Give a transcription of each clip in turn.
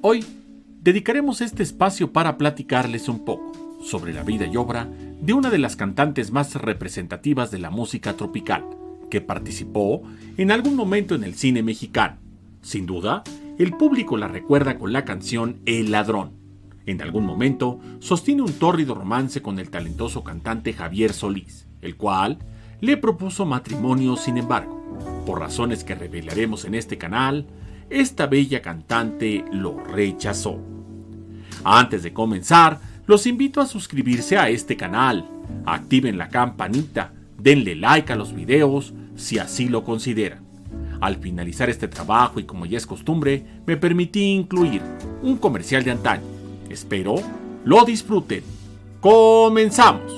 Hoy dedicaremos este espacio para platicarles un poco sobre la vida y obra de una de las cantantes más representativas de la música tropical, que participó en algún momento en el cine mexicano. Sin duda, el público la recuerda con la canción El Ladrón. En algún momento sostiene un tórrido romance con el talentoso cantante Javier Solís, el cual le propuso matrimonio. Sin embargo, por razones que revelaremos en este canal, esta bella cantante lo rechazó. Antes de comenzar, los invito a suscribirse a este canal, activen la campanita, denle like a los videos si así lo consideran. Al finalizar este trabajo y como ya es costumbre, me permití incluir un comercial de antaño. Espero lo disfruten. ¡Comenzamos!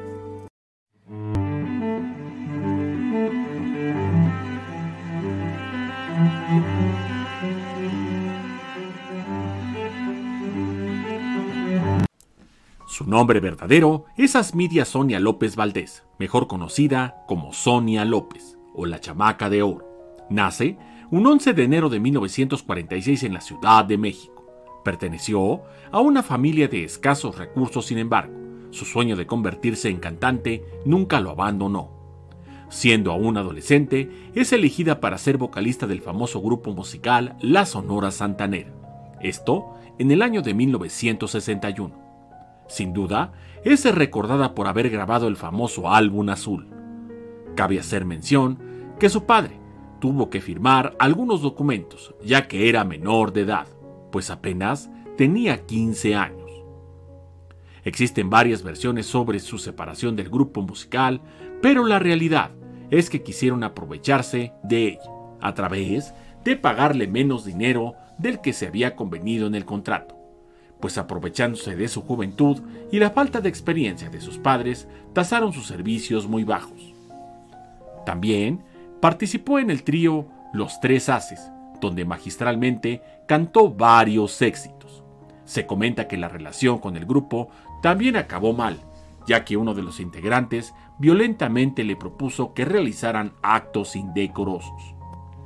Su nombre verdadero es Asmidia Sonia López Valdés, mejor conocida como Sonia López, o la Chamaca de Oro. Nace un 11 de enero de 1946 en la Ciudad de México. Perteneció a una familia de escasos recursos, sin embargo, su sueño de convertirse en cantante nunca lo abandonó. Siendo aún adolescente, es elegida para ser vocalista del famoso grupo musical La Sonora Santanera. Esto en el año de 1961. Sin duda, es recordada por haber grabado el famoso álbum Azul. Cabe hacer mención que su padre tuvo que firmar algunos documentos, ya que era menor de edad, pues apenas tenía 15 años. Existen varias versiones sobre su separación del grupo musical, pero la realidad es que quisieron aprovecharse de ella, a través de pagarle menos dinero del que se había convenido en el contrato, pues aprovechándose de su juventud y la falta de experiencia de sus padres, tasaron sus servicios muy bajos. También participó en el trío Los Tres Haces, donde magistralmente cantó varios éxitos. Se comenta que la relación con el grupo también acabó mal, ya que uno de los integrantes violentamente le propuso que realizaran actos indecorosos.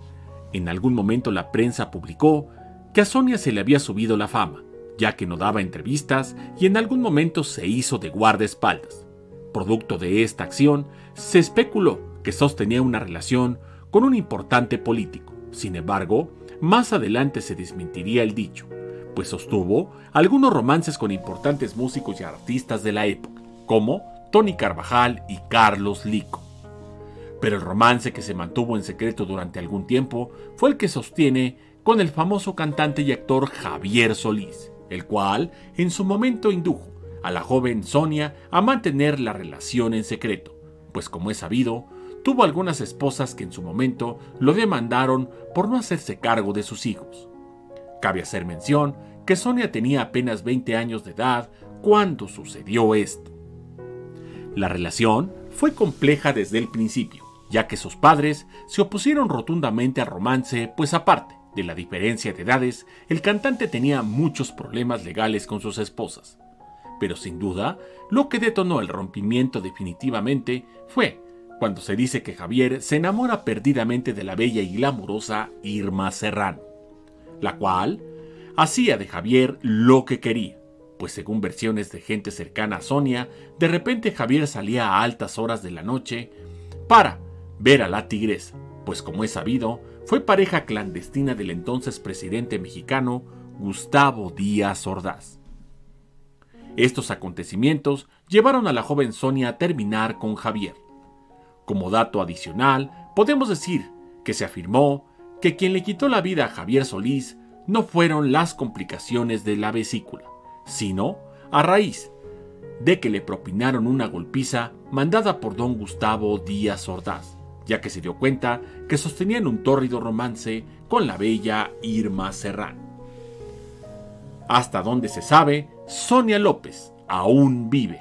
En algún momento la prensa publicó que a Sonia se le había subido la fama, ya que no daba entrevistas y en algún momento se hizo de guardaespaldas. Producto de esta acción, se especuló que sostenía una relación con un importante político. Sin embargo, más adelante se desmentiría el dicho, pues sostuvo algunos romances con importantes músicos y artistas de la época, como Tony Carvajal y Carlos Lico. Pero el romance que se mantuvo en secreto durante algún tiempo fue el que sostiene con el famoso cantante y actor Javier Solís, el cual en su momento indujo a la joven Sonia a mantener la relación en secreto, pues como es sabido, tuvo algunas esposas que en su momento lo demandaron por no hacerse cargo de sus hijos. Cabe hacer mención que Sonia tenía apenas 20 años de edad cuando sucedió esto. La relación fue compleja desde el principio, ya que sus padres se opusieron rotundamente al romance, pues aparte de la diferencia de edades, el cantante tenía muchos problemas legales con sus esposas. Pero sin duda, lo que detonó el rompimiento definitivamente fue cuando se dice que Javier se enamora perdidamente de la bella y glamurosa Irma Serrano, la cual hacía de Javier lo que quería, pues según versiones de gente cercana a Sonia, de repente Javier salía a altas horas de la noche para ver a la tigresa, pues como es sabido, fue pareja clandestina del entonces presidente mexicano Gustavo Díaz Ordaz. Estos acontecimientos llevaron a la joven Sonia a terminar con Javier. Como dato adicional, podemos decir que se afirmó que quien le quitó la vida a Javier Solís no fueron las complicaciones de la vesícula, sino a raíz de que le propinaron una golpiza mandada por don Gustavo Díaz Ordaz, ya que se dio cuenta que sostenían un tórrido romance con la bella Irma Serrano. Hasta donde se sabe, Sonia López aún vive.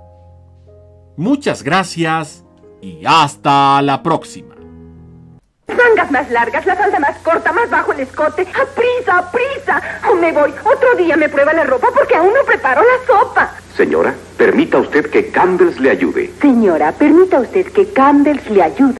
Muchas gracias y hasta la próxima. Mangas más largas, la falda más corta, más bajo el escote. ¡Aprisa, aprisa! Me voy. Otro día me prueba la ropa porque aún no preparo la sopa. Señora, permita usted que Campbell's le ayude. Señora, permita usted que Campbell's le ayude.